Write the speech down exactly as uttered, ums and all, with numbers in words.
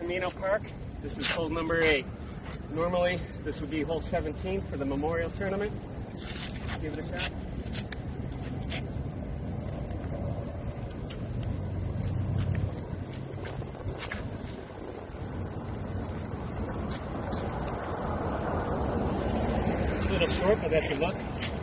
Camino Park. This is hole number eight. Normally, this would be hole seventeen for the Memorial Tournament. Give it a shot. A little short, but that's a look.